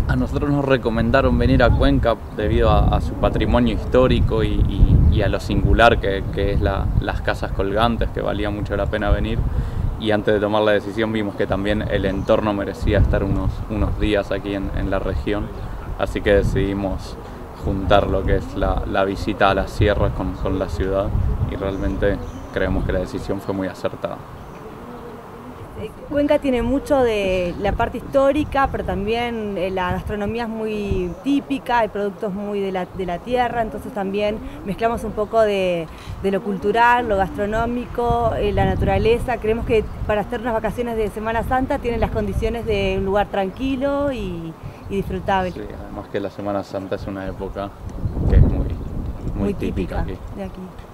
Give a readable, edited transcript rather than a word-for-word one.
A nosotros nos recomendaron venir a Cuenca debido a su patrimonio histórico y a lo singular que es las casas colgantes, que valía mucho la pena venir. Y antes de tomar la decisión vimos que también el entorno merecía estar unos días aquí en la región, así que decidimos juntar lo que es la visita a las sierras con la ciudad, y realmente creemos que la decisión fue muy acertada. Cuenca tiene mucho de la parte histórica, pero también la gastronomía es muy típica, hay productos muy de la tierra, entonces también mezclamos un poco de lo cultural, lo gastronómico, la naturaleza. Creemos que para hacer unas vacaciones de Semana Santa tienen las condiciones de un lugar tranquilo y disfrutable. Sí, además que la Semana Santa es una época que es muy típica aquí. De aquí.